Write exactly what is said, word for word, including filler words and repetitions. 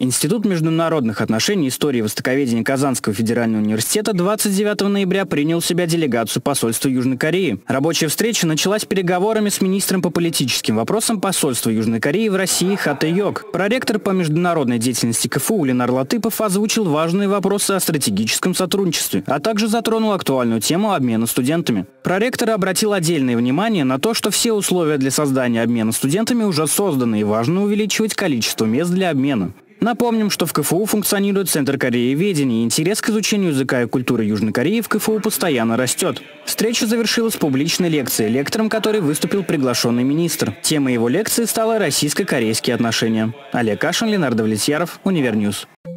Институт международных отношений, истории и востоковедения Казанского федерального университета двадцать девятого ноября принял в себя делегацию посольства Южной Кореи. Рабочая встреча началась переговорами с министром по политическим вопросам посольства Южной Кореи в России Ха Тэ-йок. Проректор по международной деятельности Ка Эф У Ленар Латыпов озвучил важные вопросы о стратегическом сотрудничестве, а также затронул актуальную тему обмена студентами. Проректор обратил отдельное внимание на то, что все условия для создания обмена студентами уже созданы и важно увеличивать количество мест для обмена. Напомним, что в Ка Эф У функционирует Центр корееведения, и интерес к изучению языка и культуры Южной Кореи в Ка Эф У постоянно растет. Встреча завершилась публичной лекцией, лектором которой выступил приглашенный министр. Темой его лекции стала российско-корейские отношения. Олег Кашин, Ленардо Влетьяров, Универньюз.